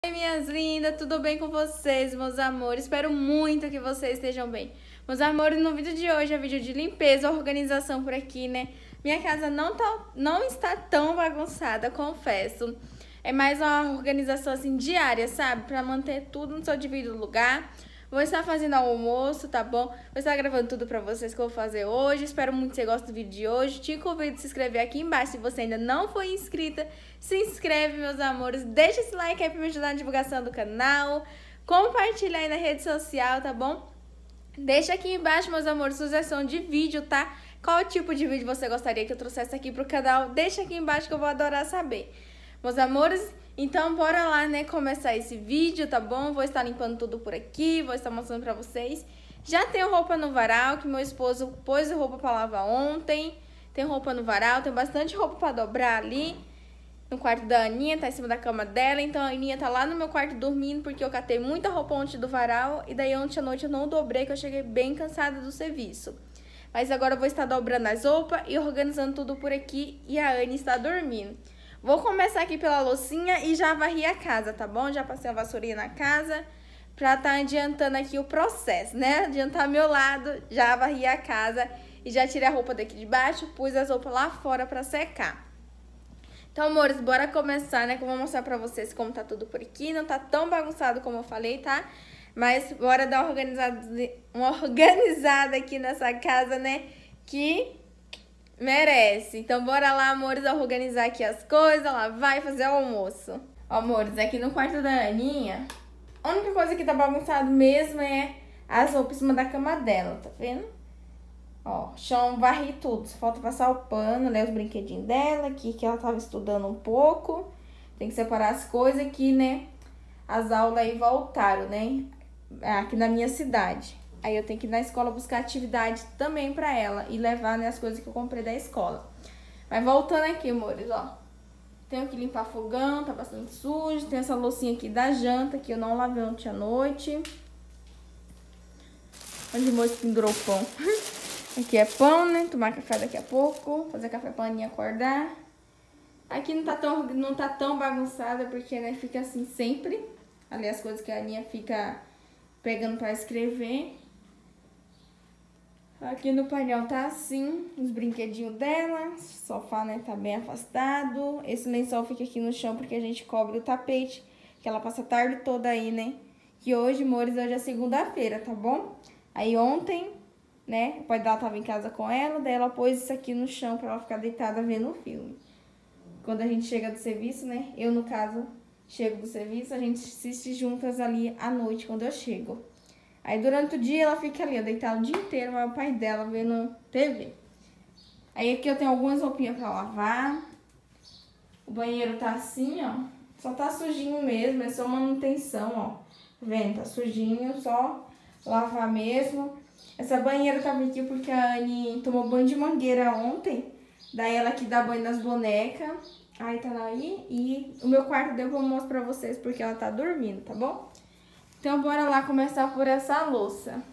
Oi, minhas lindas, tudo bem com vocês, meus amores? Espero muito que vocês estejam bem. Meus amores, no vídeo de hoje é vídeo de limpeza, organização por aqui, né? Minha casa não está tão bagunçada, confesso. É mais uma organização assim diária, sabe? Pra manter tudo no seu devido lugar. Vou estar fazendo almoço, tá bom? Vou estar gravando tudo pra vocês que eu vou fazer hoje. Espero muito que você goste do vídeo de hoje. Te convido a se inscrever aqui embaixo se você ainda não foi inscrita. Se inscreve, meus amores. Deixa esse like aí pra me ajudar na divulgação do canal. Compartilha aí na rede social, tá bom? Deixa aqui embaixo, meus amores, sugestão de vídeo, tá? Qual tipo de vídeo você gostaria que eu trouxesse aqui pro canal? Deixa aqui embaixo que eu vou adorar saber. Meus amores, então bora lá, né, começar esse vídeo, tá bom? Vou estar limpando tudo por aqui, vou estar mostrando pra vocês. Já tenho roupa no varal, que meu esposo pôs roupa pra lavar ontem. Tem roupa no varal, tem bastante roupa pra dobrar ali. No quarto da Aninha, tá em cima da cama dela. Então a Aninha tá lá no meu quarto dormindo, porque eu catei muita roupa ontem do varal. E daí ontem à noite eu não dobrei, que eu cheguei bem cansada do serviço. Mas agora eu vou estar dobrando as roupas e organizando tudo por aqui. E a Anne está dormindo. Vou começar aqui pela loucinha e já varri a casa, tá bom? Já passei a vassourinha na casa pra tá adiantando aqui o processo, né? Adiantar meu lado, já varri a casa e já tirei a roupa daqui de baixo, pus as roupas lá fora pra secar. Então, amores, bora começar, né? Que eu vou mostrar pra vocês como tá tudo por aqui. Não tá tão bagunçado como eu falei, tá? Mas bora dar uma organizada aqui nessa casa, né? Que merece. Então, bora lá, amores, organizar aqui as coisas. Lá vai fazer o almoço. Ó, amores, aqui no quarto da Aninha, a única coisa que tá bagunçado mesmo é as roupas em cima da cama dela, tá vendo? Ó, chão, varri tudo. Só falta passar o pano, né? Os brinquedinhos dela aqui, que ela tava estudando um pouco. Tem que separar as coisas aqui, né? As aulas aí voltaram, né? Aqui na minha cidade. Aí eu tenho que ir na escola buscar atividade também pra ela e levar, né, as coisas que eu comprei da escola. Mas voltando aqui, amores, ó. Tenho que limpar fogão, tá bastante sujo. Tem essa loucinha aqui da janta que eu não lavei ontem à noite. Onde o moço pendurou o pão. Aqui é pão, né? Tomar café daqui a pouco. Fazer café pra Aninha acordar. Aqui não tá tão bagunçada porque, né, fica assim sempre. Ali as coisas que a Aninha fica pegando pra escrever. Aqui no painel tá assim, os brinquedinhos dela. O sofá, né, tá bem afastado. Esse lençol fica aqui no chão porque a gente cobre o tapete. Que ela passa a tarde toda aí, né? Que hoje, amores, hoje é segunda-feira, tá bom? Aí ontem, né, o pai dela tava em casa com ela. Daí ela pôs isso aqui no chão pra ela ficar deitada vendo o filme. Quando a gente chega do serviço, né? Eu, no caso, chego do serviço, a gente assiste juntas ali à noite, quando eu chego. Aí, durante o dia, ela fica ali, ó, deitada o dia inteiro, mas o pai dela vendo TV. Aí, aqui eu tenho algumas roupinhas pra lavar. O banheiro tá assim, ó. Só tá sujinho mesmo, é só manutenção, ó. Tá vendo? Tá sujinho, só lavar mesmo. Essa banheira tava aqui porque a Anne tomou banho de mangueira ontem. Daí ela que dá banho nas bonecas. Aí tá aí. E o meu quarto deu pra eu mostrar pra vocês porque ela tá dormindo, tá bom? Então bora lá começar por essa louça.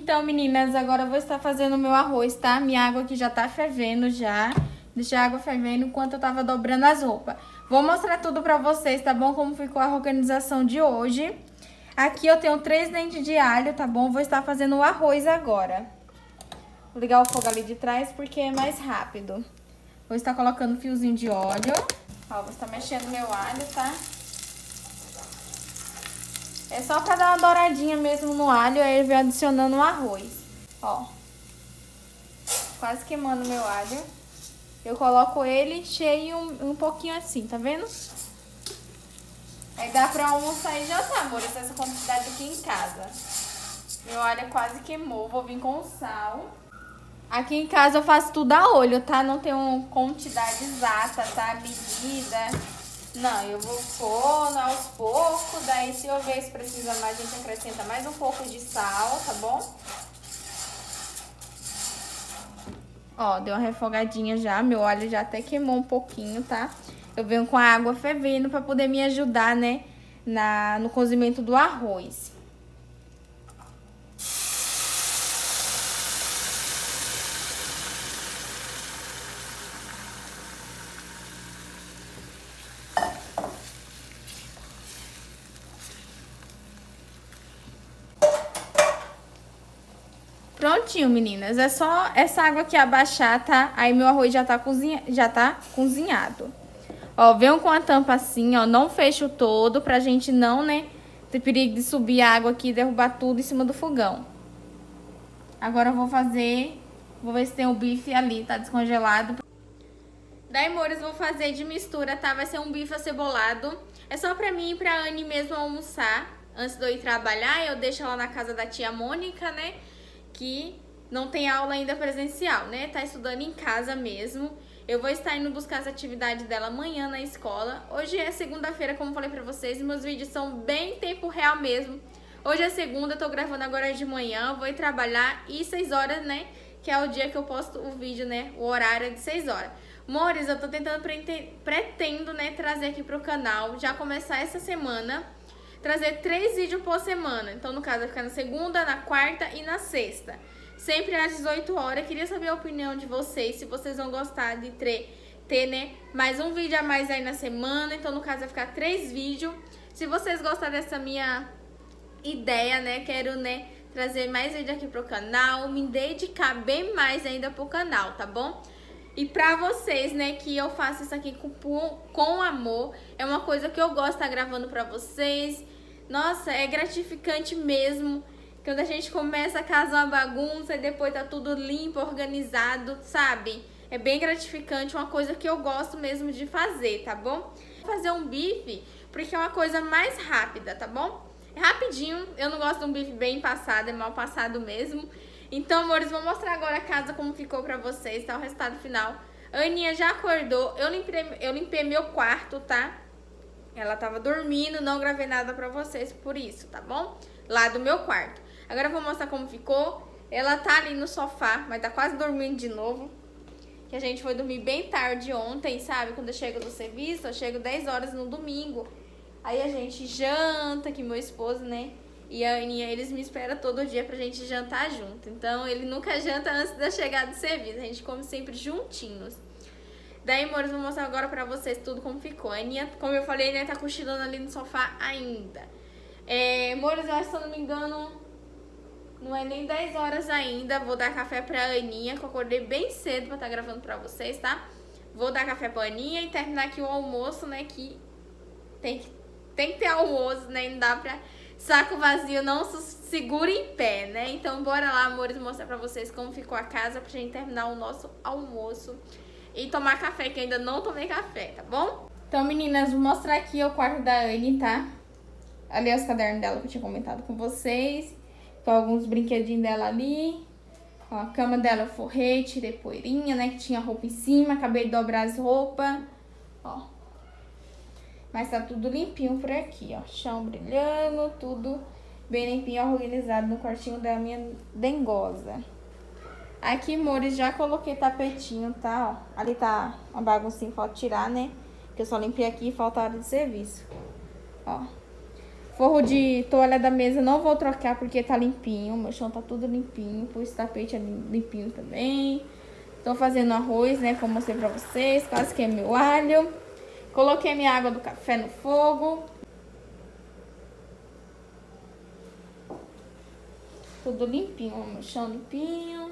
Então, meninas, agora eu vou estar fazendo o meu arroz, tá? Minha água aqui já tá fervendo já. Deixei a água fervendo enquanto eu tava dobrando as roupas. Vou mostrar tudo pra vocês, tá bom? Como ficou a organização de hoje. Aqui eu tenho 3 dentes de alho, tá bom? Vou estar fazendo o arroz agora. Vou ligar o fogo ali de trás porque é mais rápido. Vou estar colocando fiozinho de óleo. Ó, vou estar mexendo meu alho, tá? É só pra dar uma douradinha mesmo no alho, aí eu vou adicionando o arroz. Ó, quase queimando meu alho. Eu coloco ele cheio um pouquinho assim, tá vendo? Aí dá pra almoçar e jantar, amor, essa quantidade aqui em casa. Meu alho quase queimou, vou vir com o sal. Aqui em casa eu faço tudo a olho, tá? Não tenho quantidade exata, tá? Medida. Não, eu vou pondo aos poucos, daí se eu ver se precisa mais, a gente acrescenta mais um pouco de sal, tá bom? Ó, deu uma refogadinha já, meu óleo já até queimou um pouquinho, tá? Eu venho com a água fervendo pra poder me ajudar, né, no cozimento do arroz. Prontinho, meninas. É só essa água aqui abaixar, tá? Aí meu arroz já tá cozinhado. Ó, venho com a tampa assim, ó. Não fecho todo pra gente não, né, ter perigo de subir a água aqui e derrubar tudo em cima do fogão. Agora eu vou ver se tem o bife ali, tá descongelado. Daí, amores, vou fazer de mistura, tá? Vai ser um bife acebolado. É só pra mim e pra Anne mesmo almoçar. Antes de eu ir trabalhar, eu deixo ela na casa da tia Mônica, né? Que não tem aula ainda presencial, né? Tá estudando em casa mesmo. Eu vou estar indo buscar as atividades dela amanhã na escola. Hoje é segunda-feira, como falei pra vocês. Meus vídeos são bem em tempo real mesmo. Hoje é segunda, eu tô gravando agora de manhã. Vou ir trabalhar e 6 horas, né? Que é o dia que eu posto o vídeo, né? O horário é de 6 horas. Amores, eu tô pretendo, né? Trazer aqui pro canal. Já começar essa semana. Trazer 3 vídeos por semana. Então, no caso, vai ficar na segunda, na quarta e na sexta. Sempre às 18 horas. Queria saber a opinião de vocês. Se vocês vão gostar de ter, né, mais um vídeo a mais aí na semana. Então, no caso, vai ficar 3 vídeos. Se vocês gostarem dessa minha ideia, né, quero, né, trazer mais vídeo aqui pro canal. Me dedicar bem mais ainda pro canal, tá bom? E pra vocês, né, que eu faço isso aqui com amor. É uma coisa que eu gosto de estar gravando pra vocês. Nossa, é gratificante mesmo. Quando a gente começa a casar uma bagunça e depois tá tudo limpo, organizado, sabe? É bem gratificante, uma coisa que eu gosto mesmo de fazer, tá bom? Vou fazer um bife porque é uma coisa mais rápida, tá bom? É rapidinho, eu não gosto de um bife bem passado, é mal passado mesmo. Então, amores, vou mostrar agora a casa como ficou pra vocês, tá? O resultado final. A Aninha já acordou, eu limpei meu quarto, tá? Ela tava dormindo, não gravei nada pra vocês por isso, tá bom? Lá do meu quarto. Agora eu vou mostrar como ficou. Ela tá ali no sofá, mas tá quase dormindo de novo. Que a gente foi dormir bem tarde ontem, sabe? Quando eu chego do serviço, eu chego 10 horas no domingo. Aí a gente janta, que meu esposo, né? E a Aninha, eles me esperam todo dia pra gente jantar junto. Então, ele nunca janta antes da chegada do serviço. A gente come sempre juntinhos. Daí, amores, vou mostrar agora pra vocês tudo como ficou. A Aninha, como eu falei, a Aninha tá cochilando ali no sofá ainda. Amores, eu acho, se eu não me engano, não é nem 10 horas ainda. Vou dar café pra Aninha, que eu acordei bem cedo pra estar gravando pra vocês, tá? Vou dar café pra Aninha e terminar aqui o almoço, né? Que tem que ter almoço, né? E não dá pra... Saco vazio não se segura em pé, né? Então, bora lá, amores, mostrar pra vocês como ficou a casa pra gente terminar o nosso almoço e tomar café, que ainda não tomei café, tá bom? Então, meninas, vou mostrar aqui o quarto da Anne, tá? Ali é os cadernos dela que eu tinha comentado com vocês. Com alguns brinquedinhos dela ali. Ó, a cama dela eu forrei, tirei poeirinha, né? Que tinha roupa em cima, acabei de dobrar as roupas. Ó. Mas tá tudo limpinho por aqui, ó. Chão brilhando, tudo bem limpinho, organizado no quartinho da minha dengosa. Aqui, amores, já coloquei tapetinho, tá? Ó, ali tá uma baguncinha, falta tirar, né? Que eu só limpei aqui e falta hora de serviço. Ó. Forro de toalha da mesa não vou trocar porque tá limpinho. Meu chão tá tudo limpinho. Esse tapete é limpinho também. Tô fazendo arroz, né? Como eu mostrei pra vocês. Quase que é meu alho. Coloquei minha água do café no fogo. Tudo limpinho, ó, meu chão limpinho.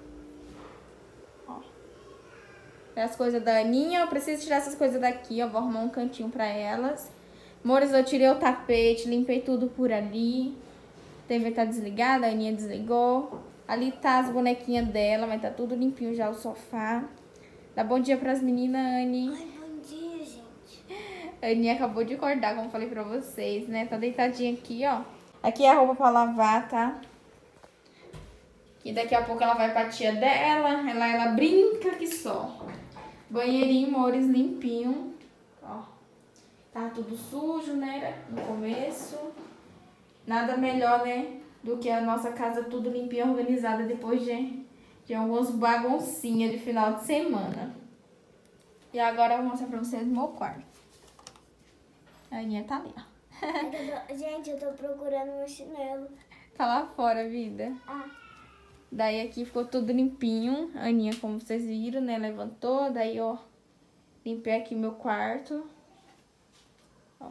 Ó. As coisas da Aninha, eu preciso tirar essas coisas daqui, ó. Vou arrumar um cantinho pra elas. Amores, eu tirei o tapete, limpei tudo por ali. A TV tá desligada, a Aninha desligou. Ali tá as bonequinhas dela, mas tá tudo limpinho já o sofá. Dá bom dia pras meninas, Anny. Ai, bom dia, gente. A Aninha acabou de acordar, como eu falei pra vocês, né? Tá deitadinha aqui, ó. Aqui é a roupa pra lavar, tá? E daqui a pouco ela vai pra tia dela. Ela brinca que só. Banheirinho, amores, limpinho. Ó. Tá tudo sujo, né? No começo. Nada melhor, né? Do que a nossa casa tudo limpinha, organizada depois de algumas baguncinhas de final de semana. E agora eu vou mostrar pra vocês o meu quarto. A Aninha tá ali, ó. Gente, eu tô procurando meu chinelo. Tá lá fora, vida. Ah. Daí aqui ficou tudo limpinho. A Aninha, como vocês viram, né? Levantou. Daí, ó. Limpei aqui meu quarto. Ó.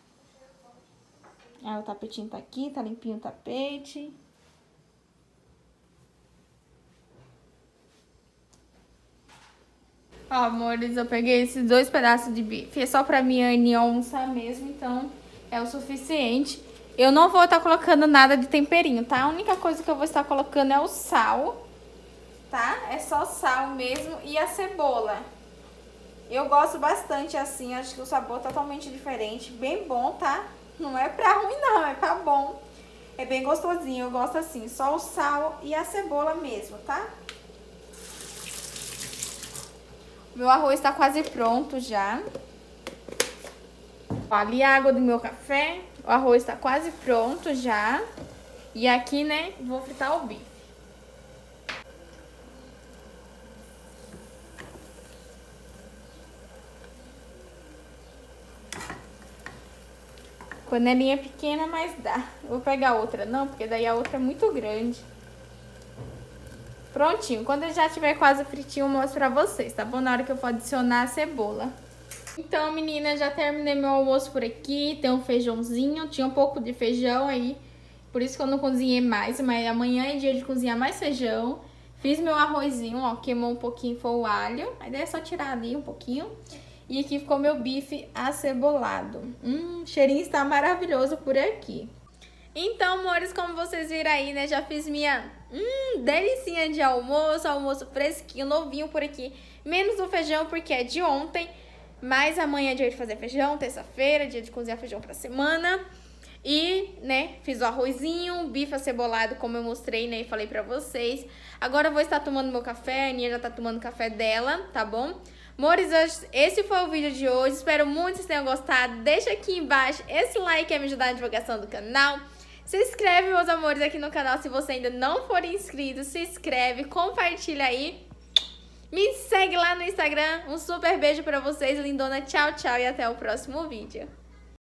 Ah, o tapetinho tá aqui. Tá limpinho o tapete. Ó, amores, eu peguei esses 2 pedaços de bife. É só pra minha Aninha almoçar mesmo, então é o suficiente. Eu não vou estar colocando nada de temperinho, tá? A única coisa que eu vou estar colocando é o sal, tá? É só sal mesmo e a cebola. Eu gosto bastante assim, acho que o sabor é totalmente diferente. Bem bom, tá? Não é pra ruim não, é pra bom. É bem gostosinho, eu gosto assim, só o sal e a cebola mesmo, tá? Meu arroz tá quase pronto já. Ó, ali a água do meu café. O arroz tá quase pronto já. E aqui, né, vou fritar o bife. Panelinha pequena, mas dá. Eu vou pegar outra não, porque daí a outra é muito grande. Prontinho. Quando ele já estiver quase fritinho, eu mostro pra vocês, tá bom? Na hora que eu for adicionar a cebola. Então, meninas, já terminei meu almoço por aqui. Tem um feijãozinho. Tinha um pouco de feijão aí. Por isso que eu não cozinhei mais. Mas amanhã é dia de cozinhar mais feijão. Fiz meu arrozinho, ó. Queimou um pouquinho, foi o alho. Aí daí é só tirar ali um pouquinho. E aqui ficou meu bife acebolado. O cheirinho está maravilhoso por aqui. Então, amores, como vocês viram aí, né? Já fiz minha delicinha de almoço. Almoço fresquinho, novinho por aqui. Menos o feijão, porque é de ontem. Mas amanhã é dia de fazer feijão, terça-feira, dia de cozinhar feijão pra semana. E, né, fiz o arrozinho, bife acebolado, como eu mostrei, né, e falei pra vocês. Agora eu vou estar tomando meu café, a Aninha já tá tomando o café dela, tá bom? Amores, esse foi o vídeo de hoje, espero muito que vocês tenham gostado. Deixa aqui embaixo esse like que vai me ajudar na divulgação do canal. Se inscreve, meus amores, aqui no canal se você ainda não for inscrito. Se inscreve, compartilha aí. Me segue lá no Instagram. Um super beijo pra vocês, lindona. Tchau, tchau e até o próximo vídeo.